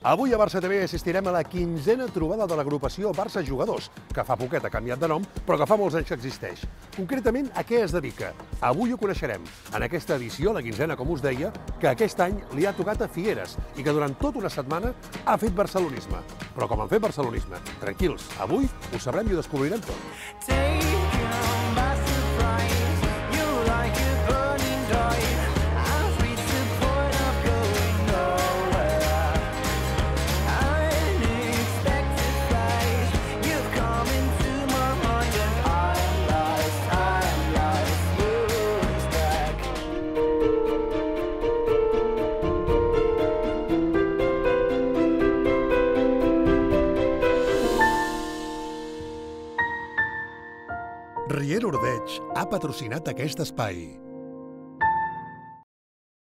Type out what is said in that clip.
Avui a Barça TV assistirem a la 15a trobada de l'agrupació Barça Jugadors, que fa poquet ha canviat de nom, però que fa molts anys que existeix. Concretament, a què es dedica? Avui ho coneixerem. En aquesta edició, la 15a, com us deia, que aquest any li ha tocat a Figueres i que durant tota una setmana ha fet barcelonisme. Però com han fet barcelonisme? Tranquils, avui ho sabrem i ho descobrirem tot. Riera Ordeig ha patrocinat aquest espai.